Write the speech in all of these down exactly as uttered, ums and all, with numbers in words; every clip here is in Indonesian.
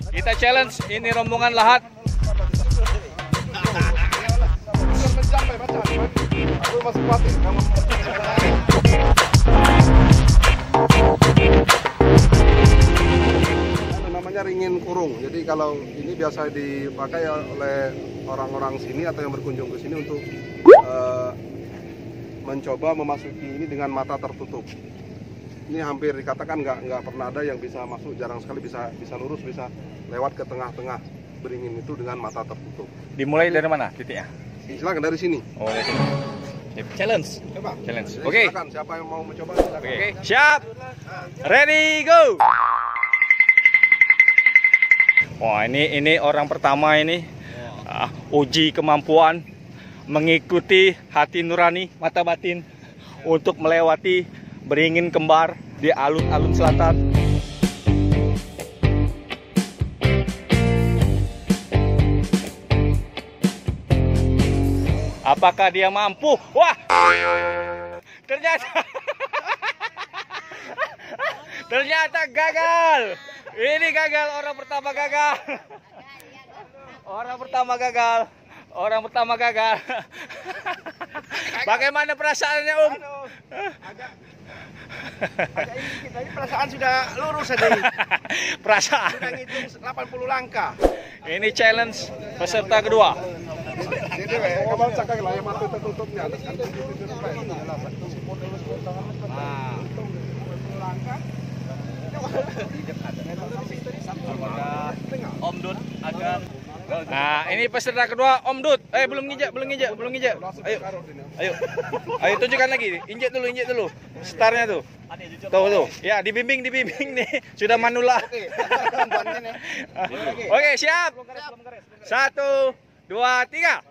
Kita challenge ini rombongan lahat. Namanya ringin kurung. Jadi kalau ini biasa dipakai oleh orang-orang sini atau yang berkunjung ke sini untuk uh, mencoba memasuki ini dengan mata tertutup. Ini hampir dikatakan nggak nggak pernah ada yang bisa masuk, jarang sekali bisa bisa lurus, bisa lewat ke tengah-tengah beringin itu dengan mata tertutup. Dimulai dari mana titiknya? Silakan dari sini. Oh, dari sini. Challenge. Coba. Challenge. Jadi Oke. Okay. Silakan, siapa yang mau mencoba silakan. Oke. Okay. Siap. Ready go. Wah, ini ini orang pertama ini uh, uji kemampuan mengikuti hati nurani, mata batin untuk melewati beringin kembar di alun-alun selatan. Apakah dia mampu? Wah! Ternyata Ternyata gagal. Ini gagal, orang pertama gagal. Orang pertama gagal. Orang pertama gagal. Bagaimana perasaannya, Om? Agak agak ini, tapi perasaan sudah lurus tadi. Perasaan. Sudah ngitung delapan puluh langkah. Ini challenge peserta kedua. Jadi kamu cakap lah yang mata tertutupnya. Om Dut akan. Nah, ini peserta kedua Om Dut. Eh, belum nginjak, belum nginjak, belum nginjak. Ayo. Ayo. Ayo tunjukkan lagi. Injek dulu, injek dulu. Startnya tuh. Tuh, tuh. Ya, dibimbing, dibimbing nih. Sudah manula. Oke, siap. Satu, dua, tiga.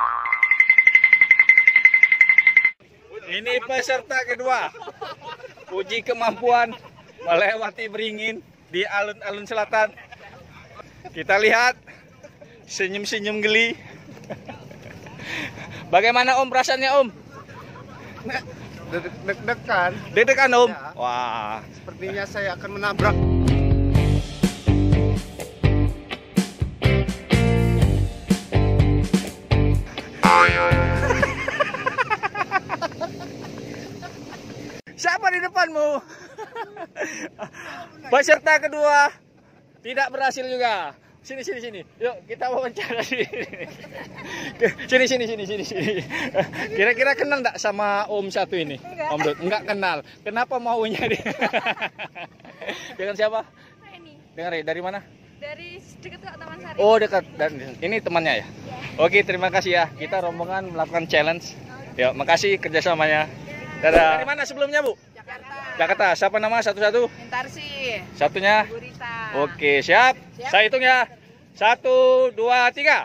Ini peserta kedua. Uji kemampuan melewati beringin di alun-alun selatan. Kita lihat senyum-senyum geli. Bagaimana Om perasaannya, Om? Deg-degan. Deg-degan, Om? Ya. Wah. Sepertinya saya akan menabrak. Siapa di depanmu? Peserta kedua tidak berhasil juga. Sini sini sini. Yuk kita wawancara sini. Sini sini sini sini sini. Kira-kira kenal enggak sama Om satu ini? Enggak. Om Dut enggak kenal. Kenapa maunya dia? Dengan siapa? Reni. Dengan Reni. Dari mana? Dari dekat kok Taman Sari. Oh, dekat. Dan ini temannya ya? Oke, terima kasih ya. Kita rombongan melakukan challenge. Yuk, makasih kerjasamanya. Dadah. Dari mana sebelumnya, Bu? Jakarta. Jakarta. Siapa nama satu-satu? Mintarsi. Satunya? Gurita. Oke, siap. Siap. Saya hitung ya. Satu, dua, tiga.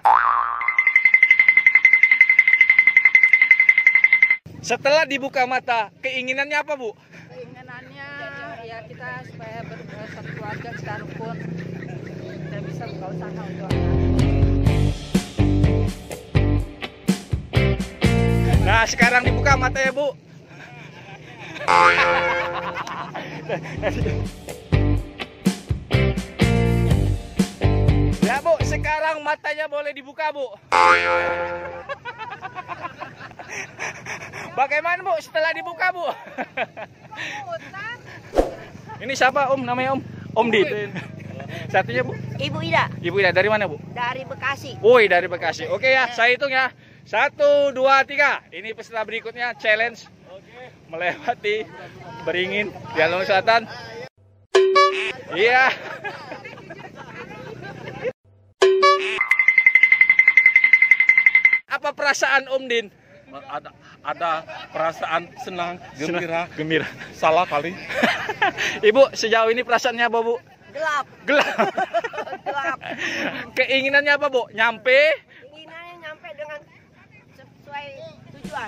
Setelah dibuka mata, keinginannya apa, Bu? Keinginannya ya kita supaya bersatu keluarga, kita rukun. Kita bisa buka usaha untuk anak. Nah, sekarang dibuka matanya, Bu. Ya, Bu, sekarang matanya boleh dibuka, Bu. Bagaimana, Bu, setelah dibuka, Bu? Ini siapa, Om? Namanya Om? Om Dit. Satunya, Bu? Ibu Ida Ibu Ida, dari mana, Bu? dari Bekasi. Woi, dari Bekasi. Oke ya, saya hitung ya. Satu, dua, tiga. Ini peserta berikutnya, challenge melewati beringin di alun selatan. Iya. Apa perasaan Om Din? Ada ada perasaan senang, gembira, Gembira. salah kali. Ibu, sejauh ini perasaannya apa, Bu? Gelap. Gelap. Gelap. Keinginannya apa, Bu? Nyampe? Keinginannya nyampe dengan sesuai tujuan.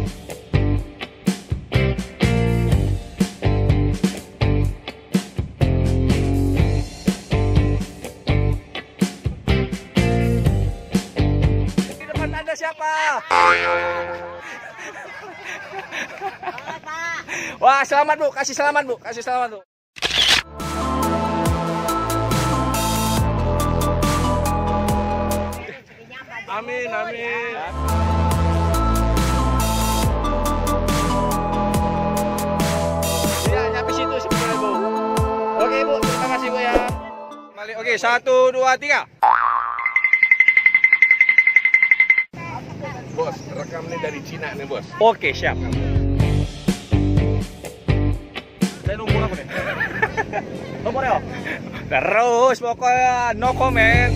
Di depan Anda siapa? Wah, selamat, Bu. Kasih selamat, Bu. Kasih selamat, Bu. Oke, satu, dua, tiga. Bos, rekam nih dari Cina nih bos. Oke, siap. Saya nomor apa nih? Nomornya? Terus pokoknya no comment.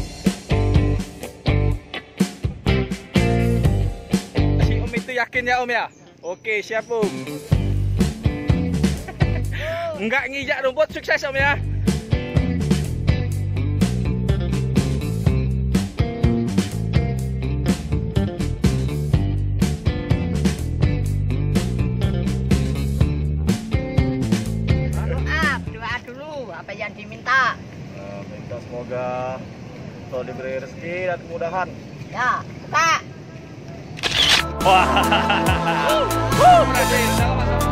Si Om itu yakin ya Om ya? Oke, siap Om. Enggak ngijak rumput, sukses Om ya. Doa, doa dulu apa yang diminta. Nah, minta semoga kalau diberi rezeki dan kemudahan. Ya, kita. Wah. Wuh, berhasil. Sama-sama.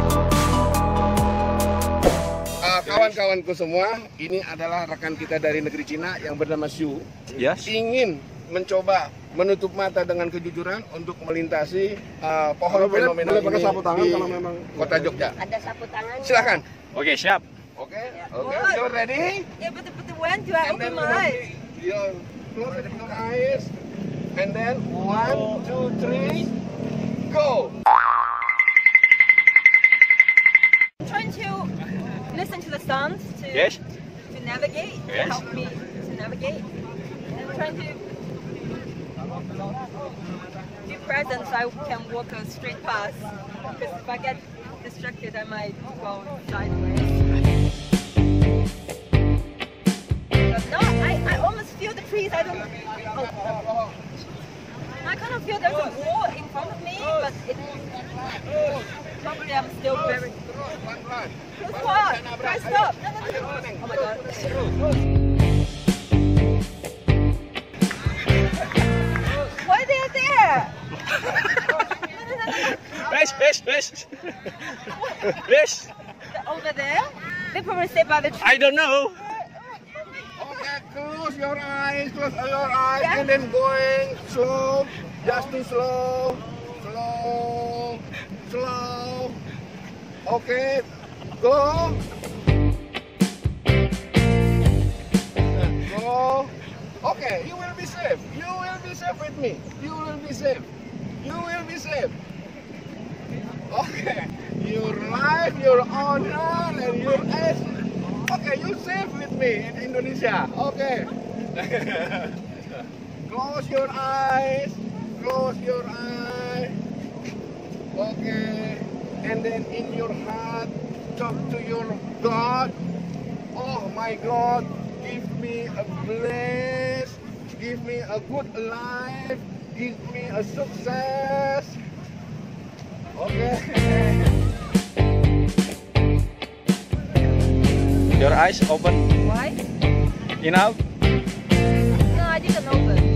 Uh, kawan-kawanku semua, ini adalah rekan kita dari negeri Cina yang bernama Xu. Yes. Ingin mencoba menutup mata dengan kejujuran untuk melintasi uh, pohon fenomenal ini di kota Jogja. Ada sapu tangan. Silakan. Oke, siap. Oke, oke, you ready? Yeah, but, but when do I And then open my eyes? you close your eyes, and then one, two, three, go. I'm trying to listen to the sounds to Yes. to navigate, Yes. to help me to navigate. I'm trying to be present so I can walk a straight path. Because if I get distracted, I might go sideways. But no, I, I almost feel the trees. I don't. Oh. I kind of feel there's a wall in front of me, but it probably I'm still very. What? Guys, stop! No, no, no, no. Oh my god. Why are they there? Yes, yes, yes. Yes. Over there? They probably stay by the tree. I don't know. Okay, close your eyes, close your eyes, Yeah. and then going slow, just too slow, slow, slow. Okay, go. Go. Okay, you will be safe. You will be safe with me. You will be safe. You will be safe. Okay, your life, your honor, and your ass. Okay, you safe with me in Indonesia. Okay. Close your eyes. Close your eyes. Okay. And then in your heart, talk to your God. Oh my God, give me a bless. Give me a good life. Give me a success. Okay. Your eyes open. Why? You know? No, I didn't open.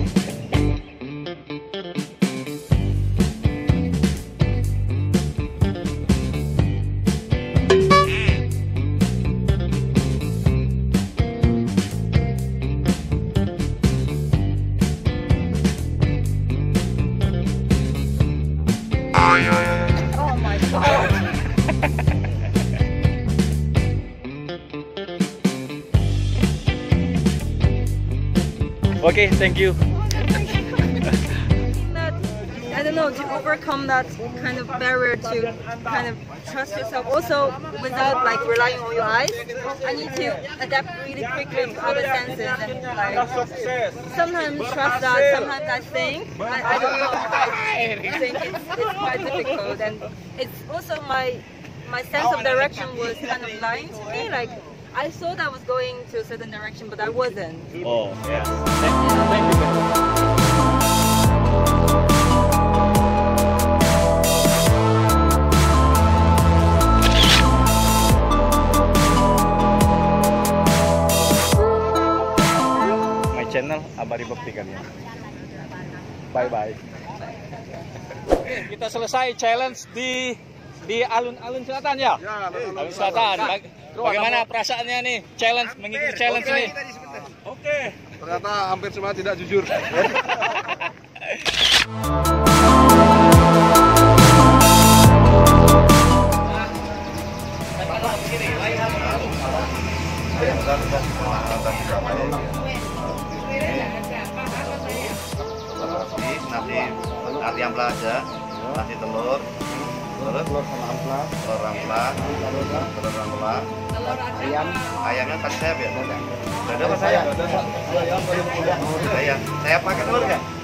Oh my god. Okay, thank you. That, I don't know, to overcome that kind of barrier to kind of trust yourself. Also, without like relying on your eyes, I need to adapt really quickly to other senses and like sometimes trust that, sometimes I think, I, I don't know, I think it's, it's quite difficult, and it's also my my sense of direction was kind of blind to me. Like I thought I was going to a certain direction, but I wasn't. Oh, yeah. Thank you. My channel Abadi Buktikan ya. Bye bye. Kita selesai challenge di di alun-alun selatan ya. Ya, Alun selatan. Bag- Bagaimana perasaannya nih challenge mengikuti challenge ini? Oke. Ternyata hampir semua tidak jujur. Dan, dan, dan, dan, dan, amplas aja, kasih telur, terus telur sama amplas, telur amplas, telur amplas, ayam, ayamnya kasih sayap ya? Ada apa sayap? Ayam, sayap pakai telur nggak?